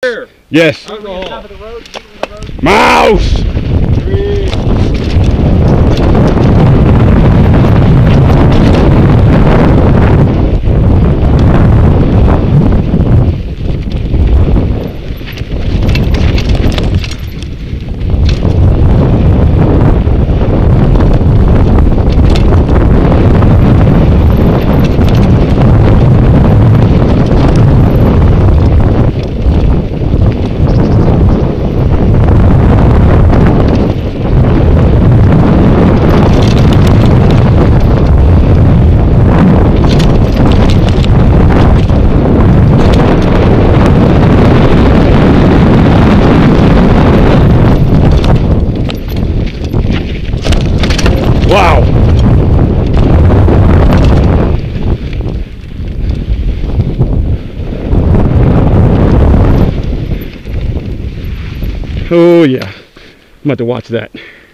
Yes. Alcohol. Mouse! 3. Wow. Oh yeah, I'm about to watch that.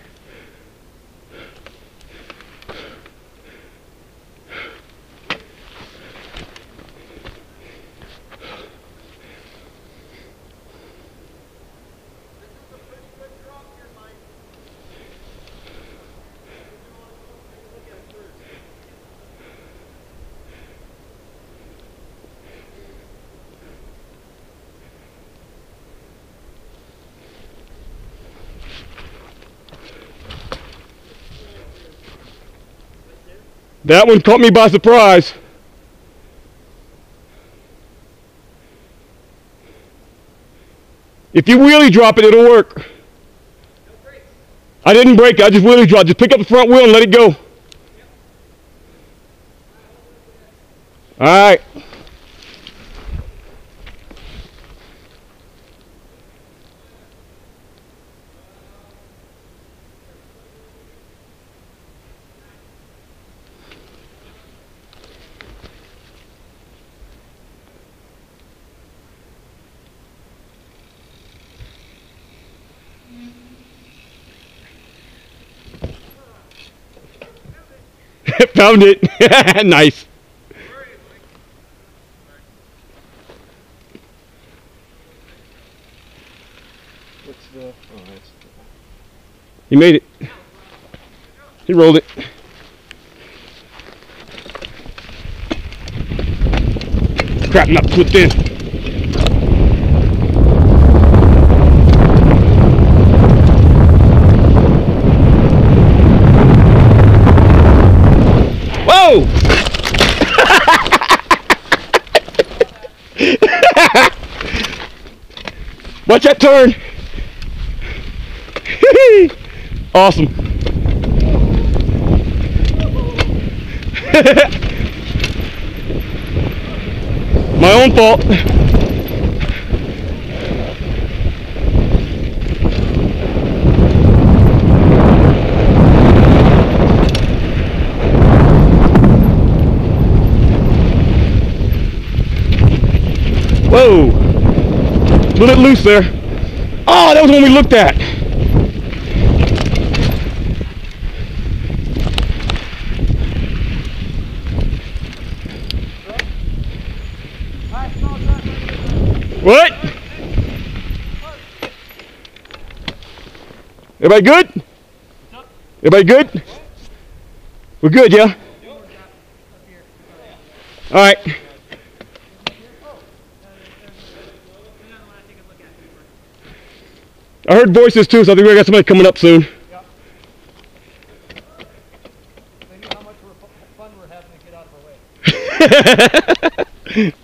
That one caught me by surprise. If you wheelie drop it, it'll work. No brakes. I didn't brake it, I just wheelie drop. Just pick up the front wheel and let it go. Yep. All right. Found it. Nice. What's the... Oh, that's... He made it. He rolled it. Crap, not flipped in. Whoa! Watch that turn. Awesome. My own fault. Whoa! A little bit loose there. Oh, that was the one we looked at. What? Everybody good? Everybody good? We're good, yeah? All right. I heard voices too, so I think we got somebody coming up soon. Yep. They knew how much fun we're having to get out of our way.